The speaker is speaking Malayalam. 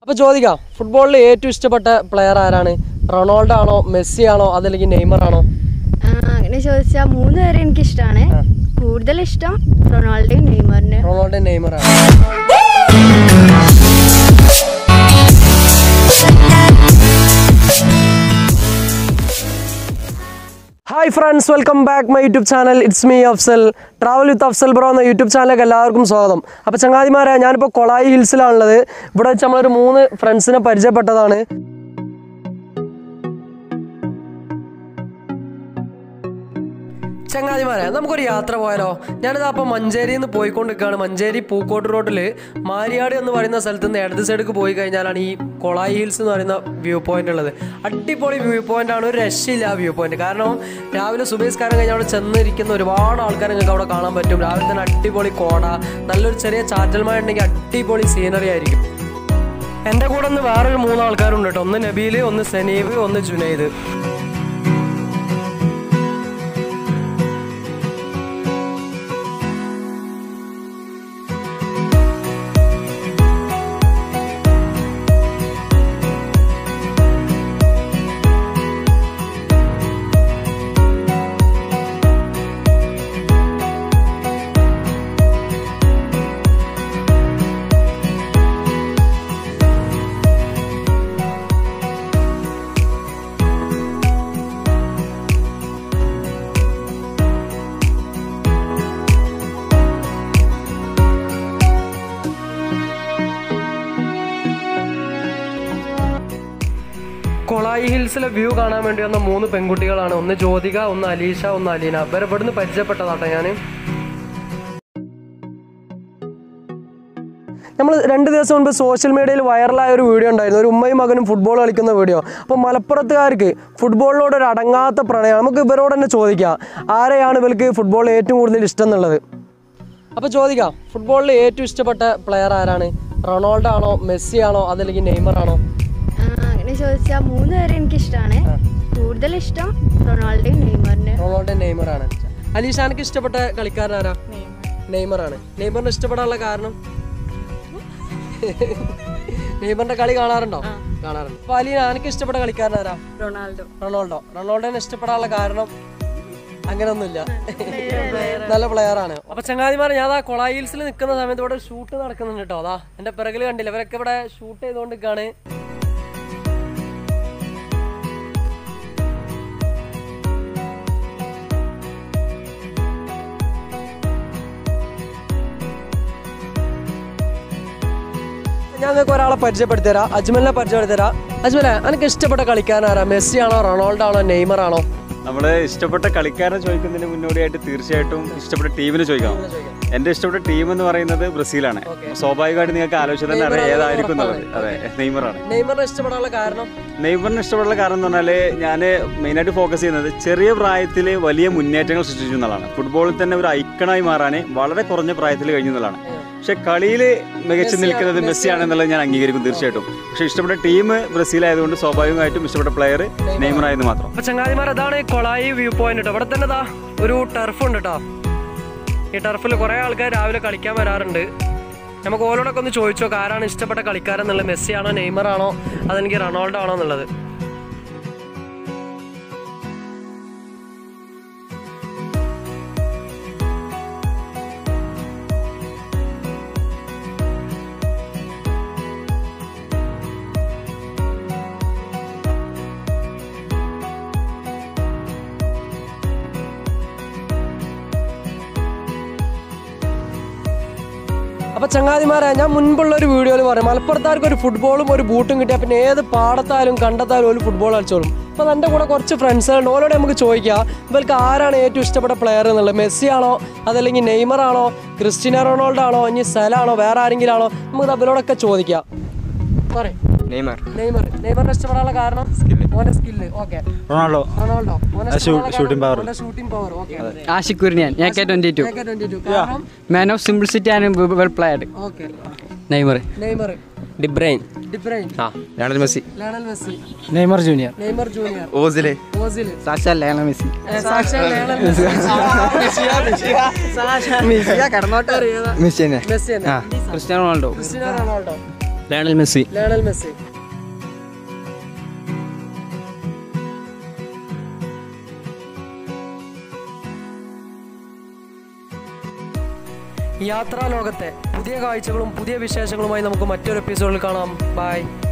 അപ്പോൾ ചോദിക്കാം, ഫുട്ബോളിൽ ഏറ്റവും ഇഷ്ടപ്പെട്ട പ്ലെയർ ആരാണ്? റൊണാൾഡോ ആണോ, മെസ്സി ആണോ, അതല്ലെങ്കിൽ നെയ്മർ ആണോ? അങ്ങനെ ചോദിച്ചാൽ മൂന്ന് പേരെ എനിക്ക് ഇഷ്ടമാണ്. കൂടുതൽ ഇഷ്ടം റൊണാൾഡോയും നെയ്മറിനെ. റൊണാൾഡോ നെയ്മർ ആണ്. Hi friends, welcome back my YouTube channel. It's me Afsal. Travel with Afsal bro എന്ന യൂട്യൂബ് ചാനലിലേക്ക് എല്ലാവർക്കും സ്വാഗതം. അപ്പോൾ ചങ്ങാതിമാരെ, ഞാനിപ്പോൾ കൊളായി ഹിൽസിലാണുള്ളത്. ഇവിടെ വെച്ച് നമ്മളൊരു 3 ഫ്രണ്ട്സിനെ പരിചയപ്പെട്ടതാണ്. ചങ്ങാതിമാരെ, നമുക്കൊരു യാത്ര പോയാലോ? ഞാനിത് അപ്പോൾ മഞ്ചേരിയിൽ നിന്ന് പോയിക്കൊണ്ടിരിക്കുകയാണ്. മഞ്ചേരി പൂക്കോട്ട് റോഡിൽ മാരിയാട് എന്ന് പറയുന്ന സ്ഥലത്ത് നിന്ന് ഇടത് സൈഡിലേക്ക് പോയി കഴിഞ്ഞാലാണ് ഈ കൊളായി ഹിൽസ് എന്ന് പറയുന്ന വ്യൂ പോയിന്റ് ഉള്ളത്. അടിപൊളി വ്യൂ പോയിന്റ് ആണ്, ഒരു രക്ഷയില്ല ആ വ്യൂ പോയിന്റ്. കാരണം രാവിലെ സുബഹിസ്കാരം കഴിഞ്ഞാൽ അവിടെ ചെന്നിരിക്കുന്ന ഒരുപാട് ആൾക്കാർ നിങ്ങൾക്ക് അവിടെ കാണാൻ പറ്റും. രാവിലെ തന്നെ അടിപൊളി കോട, നല്ലൊരു ചെറിയ ചാറ്റൽ മഴ ഉണ്ടെങ്കിൽ അടിപൊളി സീനറി ആയിരിക്കും. എൻ്റെ കൂടെ ഒന്ന് വേറൊരു 3 ആൾക്കാരുണ്ട് കേട്ടോ. ഒന്ന് നബീൽ, ഒന്ന് സനീബ്, ഒന്ന് ജുനൈദ്. കൊളായി ഹിൽസിലെ വ്യൂ കാണാൻ വേണ്ടി വന്ന 3 പെൺകുട്ടികളാണ്. ഒന്ന് ജ്യോതിക, ഒന്ന് അലീഷ, ഒന്ന് അലീന. ഇവരെ ഇവിടുന്ന് പരിചയപ്പെട്ടതാട്ടോ ഞാൻ. നമ്മൾ 2 ദിവസം മുൻപ് സോഷ്യൽ മീഡിയയിൽ വൈറലായ ഒരു വീഡിയോ ഉണ്ടായിരുന്നു, ഒരു ഉമ്മയും മകനും ഫുട്ബോൾ കളിക്കുന്ന വീഡിയോ. അപ്പോൾ മലപ്പുറത്തുകാർക്ക് ഫുട്ബോളിനോട് ഒരു അടങ്ങാത്ത പ്രണയം. നമുക്ക് ഇവരോട് തന്നെ ചോദിക്കാം, ആരെയാണ് ഇവർക്ക് ഫുട്ബോൾ ഏറ്റവും കൂടുതൽ ഇഷ്ടം എന്നുള്ളത്. അപ്പോൾ ചോദിക്കാം, ഫുട്ബോളിൽ ഏറ്റവും ഇഷ്ടപ്പെട്ട പ്ലെയർ ആരാണ്? റൊണാൾഡോ ആണോ, മെസ്സി ആണോ, അതല്ലെങ്കിൽ നെയ്മർ ആണോ? അങ്ങനെ ചോദിച്ചാൽ 3 പേരെ എനിക്ക് ഇഷ്ടമാണ്. കൂടുതൽ ഇഷ്ടം റൊണാൾഡോയും നെയ്മറിനെ. റൊണാൾഡോ നെയ്മർ ആണ്. അലീഷാനക്ക് ഇഷ്ടപ്പെട്ട കളിക്കാരൻ ആരാ? നെയ്മർ ആണ്. നെയ്മറിന് ഇഷ്ടപ്പെടാനുള്ള കാരണം? നെയ്മറിന്റെ കളി കാണാറുണ്ടോ? കാണാറുണ്ട്. അപ്പൊ അലീന, എനിക്ക് ഇഷ്ടപ്പെട്ട കളിക്കാരൻ ആരാ? റൊണാൾഡോ. റൊണാൾഡോനെ ഇഷ്ടപ്പെടാനുള്ള കാരണം? അങ്ങനെയൊന്നുമില്ല, നല്ല പ്ലെയർ ആണ്. അപ്പൊ ചങ്ങാതിമാരെ, ഞാൻ കൊളായി ഹിൽസിൽ നിൽക്കുന്ന സമയത്ത് ഇവിടെ ഷൂട്ട് നടക്കുന്നുണ്ട് കേട്ടോ. അതാ എന്റെ പിറകിൽ കണ്ടില്ല, ഇവരൊക്കെ ഇവിടെ ഷൂട്ട് ചെയ്തുകൊണ്ടിരിക്കുകയാണ്. ഞാൻ നിങ്ങൾക്ക് ഒരാളെ പരിചയപ്പെടുത്തി തരാം, അജ്മലിനെ പരിചയപ്പെടുത്തി തരാം. അജ്മലെ, എനിക്ക് ഇഷ്ടപ്പെട്ട കളിക്കാരൻ ആരാ? മെസ്സി ആണോ, റൊണാൾഡോ ആണോ, നെയ്മർ ആണോ? നമ്മള് ഇഷ്ടപ്പെട്ട കളിക്കാരനെ ചോദിക്കുന്നതിന് മുന്നോടിയായിട്ട് തീർച്ചയായിട്ടും ഇഷ്ടപ്പെട്ട ടീമിനെ ചോദിക്കണം. എന്റെ ഇഷ്ടപ്പെട്ട ടീം എന്ന് പറയുന്നത് ബ്രസീലാണ്. സ്വാഭാവികമായിട്ട് നിങ്ങൾക്ക് ആലോചിച്ചാൽ തന്നെ അറിയാം ഏതായിരിക്കും എന്നുള്ളത്. അതെ, നെയ്മറാണ്. നെയ്മറിനെ ഇഷ്ടപ്പെടാനുള്ള കാരണം? നെയ്മറിന് ഇഷ്ടപ്പെടാനുള്ള കാരണം എന്ന് പറഞ്ഞാല് ഞാൻ മെയിനായിട്ട് ഫോക്കസ് ചെയ്യുന്നത് ചെറിയ പ്രായത്തിൽ വലിയ മുന്നേറ്റങ്ങൾ സൃഷ്ടിച്ചു എന്നുള്ളതാണ്. ഫുട്ബോളിൽ തന്നെ ഒരു ഐക്കണായി മാറാൻ വളരെ കുറഞ്ഞ പ്രായത്തിൽ കഴിഞ്ഞു എന്നുള്ളതാണ്. പക്ഷെ കളിയിൽ മികച്ചു നിൽക്കുന്നത് മെസ്സിയാണെന്നുള്ളത് ഞാൻ അംഗീകരിക്കും തീർച്ചയായിട്ടും. പക്ഷെ ഇഷ്ടപ്പെട്ട ടീം ബ്രസീൽ ആയതുകൊണ്ട് സ്വാഭാവികമായിട്ടും ഇഷ്ടപ്പെട്ട പ്ലെയർ നെയ്മർ ആയത് മാത്രം. അപ്പൊ ചങ്ങാതിമാർ, അതാണ് കൊളായി വ്യൂ പോയിന്റ്. ഇവിടെ തന്നെ ഒരു ടർഫ് ഉണ്ട് കേട്ടോ. ഈ ടർഫിൽ കുറെ ആൾക്കാർ രാവിലെ കളിക്കാൻ വരാറുണ്ട്. നമുക്ക് ഓരോടൊക്കെ ഒന്ന് ചോദിച്ചോ, ആരാണ് ഇഷ്ടപ്പെട്ട കളിക്കാരെന്നുള്ളത്? മെസ്സി ആണോ, നെയ്മർ ആണോ, അതെനിക്ക് റൊണാൾഡോ ആണോ എന്നുള്ളത്. അപ്പോൾ ചങ്ങാതിമാരെ, ഞാൻ മുൻപുള്ള ഒരു വീഡിയോയിൽ പറയാം, മലപ്പുറത്താർക്ക് ഒരു ഫുട്ബോളും ഒരു ബൂട്ടും കിട്ടിയാൽ പിന്നെ ഏത് പാടത്തായാലും കണ്ടത്തായാലും ഒരു ഫുട്ബോൾ കളിച്ചോളും. അപ്പോൾ എൻ്റെ കൂടെ കുറച്ച് ഫ്രണ്ട്സുകളുണ്ട്. ഓരോടെ നമുക്ക് ചോദിക്കാം, ഇവർക്ക് ആരാണ് ഏറ്റവും ഇഷ്ടപ്പെട്ട പ്ലെയർ എന്നുള്ളത്? മെസ്സി ആണോ, അതല്ലെങ്കിൽ നെയ്മർ ആണോ, ക്രിസ്റ്റ്യാനോ റൊണാൾഡോ ആണോ, ഇനി സലാണോ, വേറെ ആരെങ്കിലും ആണോ? നമുക്ക് അവരോടൊക്കെ ചോദിക്കാം. പറയും. നെയ്മറിനെ ഇഷ്ടപ്പെടാനുള്ള കാരണം? ഓന്റെ skill. Okay. Ronaldo shooting power. Okay. Ashiq Kurian, AK22. Man of simplicity and well played. Okay. Neymar. De Bruyne. Lionel Messi. Neymar junior. Ozil. സാക്ഷാൽ ലയണൽ മെസ്സി. മെസ്സി തന്നെ. Cristiano Ronaldo. Lionel Messi. Lionel Messi. യാത്രാ ലോകത്തെ പുതിയ കാഴ്ചകളും പുതിയ വിശേഷങ്ങളുമായി നമുക്ക് മറ്റൊരു എപ്പിസോഡിൽ കാണാം. ബൈ.